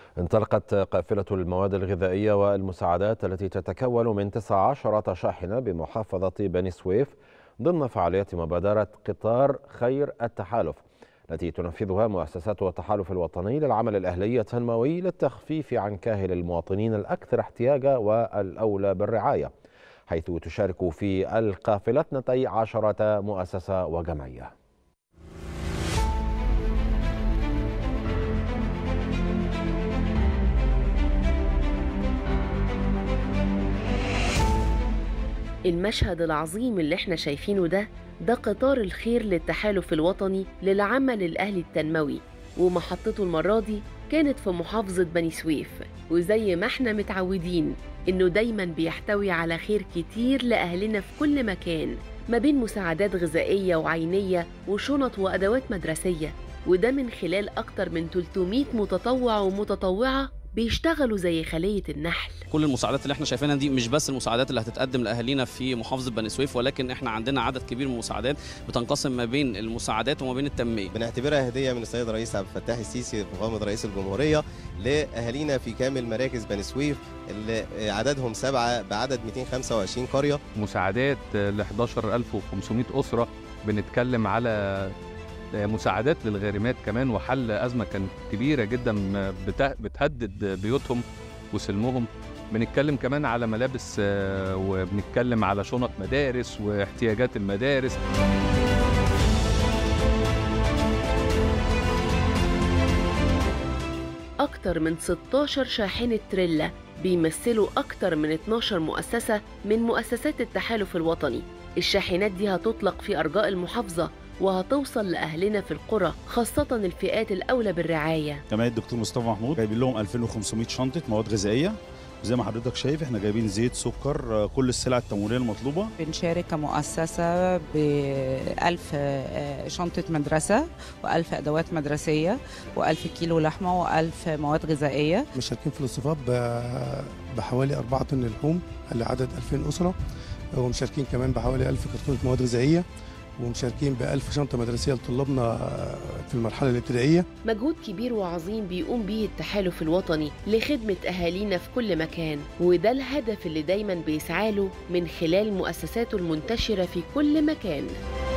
انطلقت قافلة المواد الغذائية والمساعدات التي تتكون من 19 شاحنة بمحافظة بني سويف ضمن فعاليات مبادرة قطار خير التحالف التي تنفذها مؤسسات التحالف الوطني للعمل الأهلي التنموي للتخفيف عن كاهل المواطنين الأكثر احتياجا والأولى بالرعاية، حيث تشارك في القافلة 12 مؤسسة وجمعية. المشهد العظيم اللي احنا شايفينه ده قطار الخير للتحالف الوطني للعمل الأهلي التنموي، ومحطته المرة دي كانت في محافظة بني سويف. وزي ما احنا متعودين انه دايما بيحتوي على خير كتير لأهلنا في كل مكان، ما بين مساعدات غذائية وعينية وشنط وأدوات مدرسية، وده من خلال أكتر من 300 متطوع ومتطوعة بيشتغلوا زي خلية النحل. كل المساعدات اللي احنا شايفينها دي مش بس المساعدات اللي هتتقدم لاهالينا في محافظه بني سويف، ولكن احنا عندنا عدد كبير من المساعدات بتنقسم ما بين المساعدات وما بين التنميه. بنعتبرها هديه من السيد الرئيس عبد الفتاح السيسي فخامه رئيس الجمهوريه لاهالينا في كامل مراكز بني سويف اللي عددهم 7 بعدد 225 قريه. مساعدات ل 11500 اسره، بنتكلم على مساعدات للغارمات كمان، وحل أزمة كانت كبيرة جدا بتهدد بيوتهم وسلمهم. بنتكلم كمان على ملابس، وبنتكلم على شنط مدارس واحتياجات المدارس. أكتر من 16 شاحنة تريلا بيمثلوا أكتر من 12 مؤسسة من مؤسسات التحالف الوطني. الشاحنات دي هتطلق في أرجاء المحافظة وهتوصل لأهلنا في القرى، خاصة الفئات الأولى بالرعاية. جمعية الدكتور مصطفى محمود جايبين لهم 2500 شنطة مواد غذائية، زي ما حضرتك شايف احنا جايبين زيت، سكر، كل السلع التموينية المطلوبة. بنشارك كمؤسسة ب1000 شنطة مدرسة و1000 أدوات مدرسية و1000 كيلو لحمة و1000 مواد غذائية. مشاركين في الاصطفاف بحوالي 4 طن لحوم لعدد 2000 أسرة، ومشاركين كمان بحوالي 1000 كرتونة مواد غذائية، ومشاركين ب1000 شنطة مدرسية لطلابنا في المرحلة الابتدائية. مجهود كبير وعظيم بيقوم به التحالف الوطني لخدمة أهالينا في كل مكان، وده الهدف اللي دايما بيسعى له من خلال مؤسساته المنتشرة في كل مكان.